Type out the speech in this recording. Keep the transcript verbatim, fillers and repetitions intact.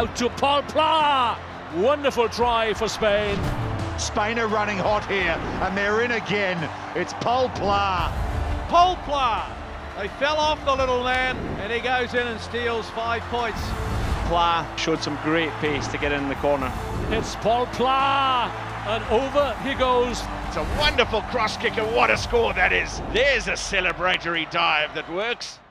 Out to Pol Pla. Wonderful try for Spain. Spain are running hot here, and they're in again. It's Pol Pla. Pol Pla. They fell off the little man, and he goes in and steals five points. Pla showed some great pace to get in the corner. It's Pol Pla, and over he goes. It's a wonderful cross kick, and what a score that is. There's a celebratory dive that works.